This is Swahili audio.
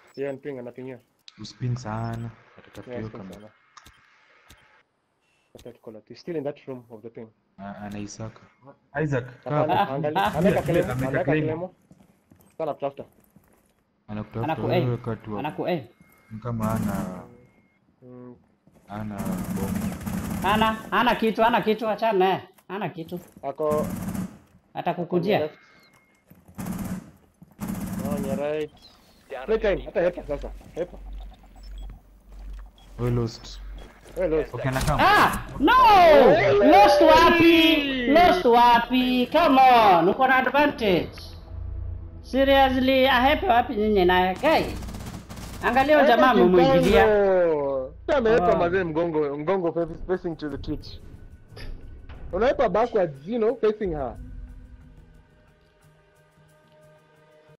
Yeah, nipinga napingia. Uspin sana. Atatafuta Yeah, hiyo spin kama. sana. That's what call it. He's still in that room of the thing. Anaisaka. Isaac, Hapana, angalia. Ameka kilemo, ameka ameka kilemo. kilemo. Sana kutafuta. Anakutafuta Anaku wewe katu hapo. Anaku Kama Mm, ana bomu. Hana kitu achana naye. Hana kitu. ako Atakukujia. left. No, on your right. Play time. Hata hepa sasa. Hepa. We lost. Wewe lost. Okay, nakam. No! Lost wapi? Come on, uko na advantage. Seriously, ahepe wapi nyinyi naye? Guy. Angalia huyo jamaa mumuingilia. Amehepa mazee mgongo facing to the twitch. Unahepa backwards, you know, facing her.